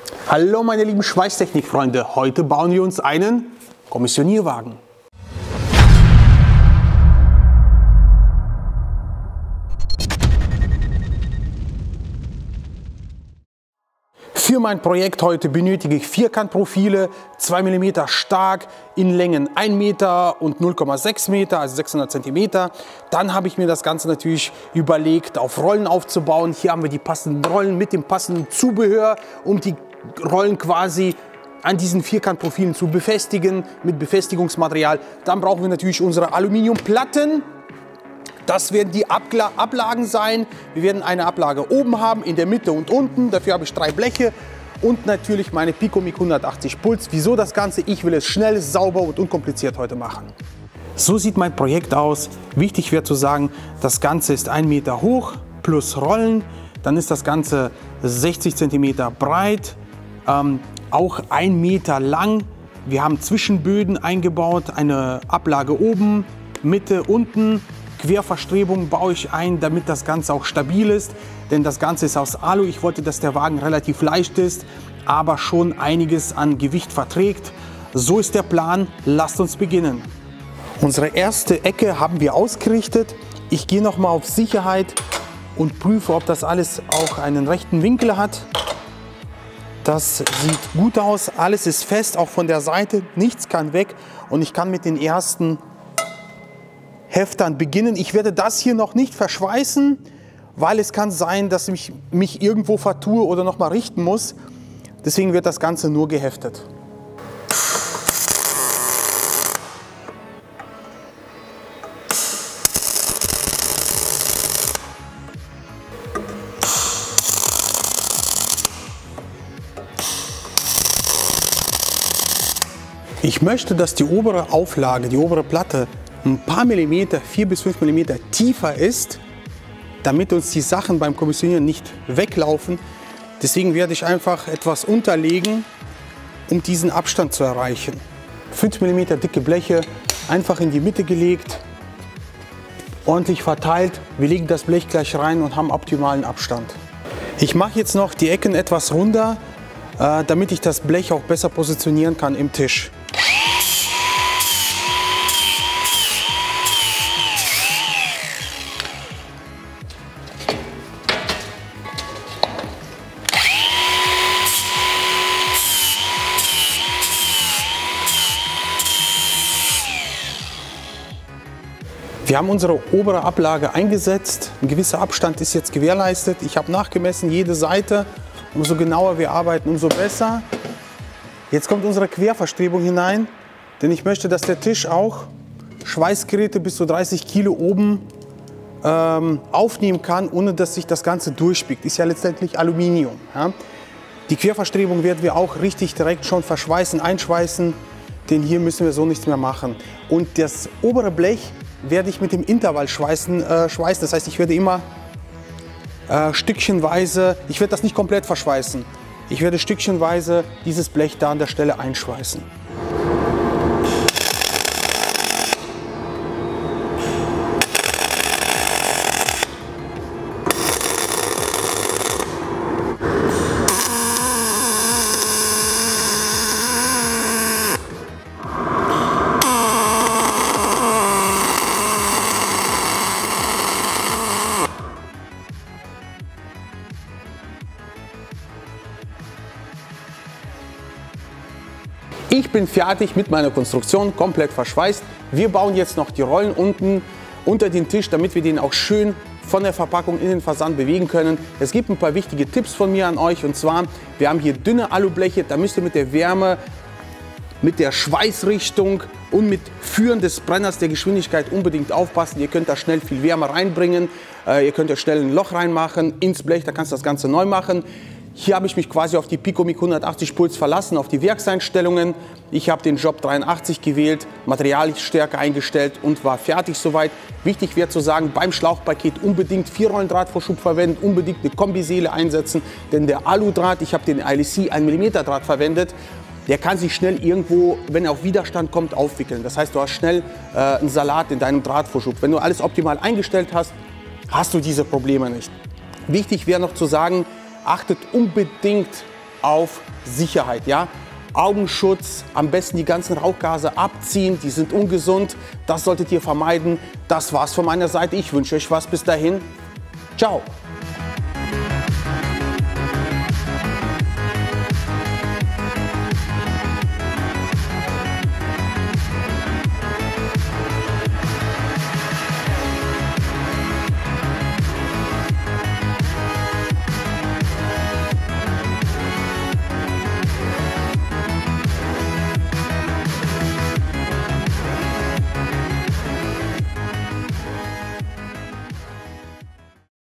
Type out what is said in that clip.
Hallo meine lieben Schweißtechnik-Freunde, heute bauen wir uns einen Kommissionierwagen. Für mein Projekt heute benötige ich Vierkantprofile, 2 mm stark, in Längen 1 Meter und 0,6 Meter, also 600 cm. Dann habe ich mir das Ganze natürlich überlegt, auf Rollen aufzubauen. Hier haben wir die passenden Rollen mit dem passenden Zubehör, um die Rollen quasi an diesen Vierkantprofilen zu befestigen, mit Befestigungsmaterial. Dann brauchen wir natürlich unsere Aluminiumplatten. Das werden die Ablagen sein. Wir werden eine Ablage oben haben, in der Mitte und unten. Dafür habe ich 3 Bleche und natürlich meine Picomic 180 Puls. Wieso das Ganze? Ich will es schnell, sauber und unkompliziert heute machen. So sieht mein Projekt aus. Wichtig wäre zu sagen, das Ganze ist 1 Meter hoch plus Rollen. Dann ist das Ganze 60 cm breit, auch 1 Meter lang. Wir haben Zwischenböden eingebaut, eine Ablage oben, Mitte, unten. Querverstrebungen baue ich ein, damit das Ganze auch stabil ist, denn das Ganze ist aus Alu. Ich wollte, dass der Wagen relativ leicht ist, aber schon einiges an Gewicht verträgt. So ist der Plan. Lasst uns beginnen. Unsere erste Ecke haben wir ausgerichtet. Ich gehe noch mal auf Sicherheit und prüfe, ob das alles auch einen rechten Winkel hat. Das sieht gut aus. Alles ist fest, auch von der Seite. Nichts kann weg und ich kann mit den ersten Heftern beginnen. Ich werde das hier noch nicht verschweißen, weil es kann sein, dass ich mich irgendwo vertue oder noch mal richten muss. Deswegen wird das Ganze nur geheftet. Ich möchte, dass die obere Auflage, die obere Platte ein paar Millimeter, 4 bis 5 Millimeter tiefer ist, damit uns die Sachen beim Kommissionieren nicht weglaufen. Deswegen werde ich einfach etwas unterlegen, um diesen Abstand zu erreichen. 5 Millimeter dicke Bleche einfach in die Mitte gelegt, ordentlich verteilt. Wir legen das Blech gleich rein und haben optimalen Abstand. Ich mache jetzt noch die Ecken etwas runder, damit ich das Blech auch besser positionieren kann im Tisch. Wir haben unsere obere Ablage eingesetzt. Ein gewisser Abstand ist jetzt gewährleistet. Ich habe nachgemessen, jede Seite. Umso genauer wir arbeiten, umso besser. Jetzt kommt unsere Querverstrebung hinein, denn ich möchte, dass der Tisch auch Schweißgeräte bis zu 30 Kilo oben aufnehmen kann, ohne dass sich das Ganze durchbiegt. Ist ja letztendlich Aluminium. Ja? Die Querverstrebung werden wir auch richtig direkt schon verschweißen, einschweißen, denn hier müssen wir so nichts mehr machen. Und das obere Blech werde ich mit dem Intervall schweißen. Das heißt, ich werde immer stückchenweise, ich werde das nicht komplett verschweißen, ich werde stückchenweise dieses Blech da an der Stelle einschweißen. Ich bin fertig mit meiner Konstruktion, komplett verschweißt. Wir bauen jetzt noch die Rollen unten unter den Tisch, damit wir den auch schön von der Verpackung in den Versand bewegen können. Es gibt ein paar wichtige Tipps von mir an euch, und zwar, wir haben hier dünne Alubleche, da müsst ihr mit der Wärme, mit der Schweißrichtung und mit Führen des Brenners der Geschwindigkeit unbedingt aufpassen. Ihr könnt da schnell viel Wärme reinbringen, ihr könnt da schnell ein Loch reinmachen ins Blech, da kannst du das Ganze neu machen. Hier habe ich mich quasi auf die Picomic 180 Puls verlassen, auf die Werkseinstellungen. Ich habe den Job 83 gewählt, Materialstärke eingestellt und war fertig soweit. Wichtig wäre zu sagen, beim Schlauchpaket unbedingt 4 Rollen Drahtvorschub verwenden, unbedingt eine Kombiseele einsetzen, denn der Aludraht, ich habe den ILC 1 mm Draht verwendet, der kann sich schnell irgendwo, wenn er auf Widerstand kommt, aufwickeln. Das heißt, du hast schnell einen Salat in deinem Drahtvorschub. Wenn du alles optimal eingestellt hast, hast du diese Probleme nicht. Wichtig wäre noch zu sagen, achtet unbedingt auf Sicherheit. Ja? Augenschutz, am besten die ganzen Rauchgase abziehen, die sind ungesund, das solltet ihr vermeiden. Das war's von meiner Seite, ich wünsche euch was, bis dahin, ciao.